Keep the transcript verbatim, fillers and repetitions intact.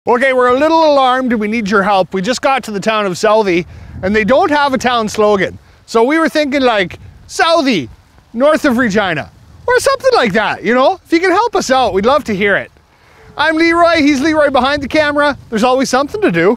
Okay, we're a little alarmed and we need your help. We just got to the town of Southey and they don't have a town slogan. So we were thinking like, Southey, north of Regina, or something like that, you know? If you can help us out, we'd love to hear it. I'm Leroy, he's Leroy behind the camera. There's always something to do.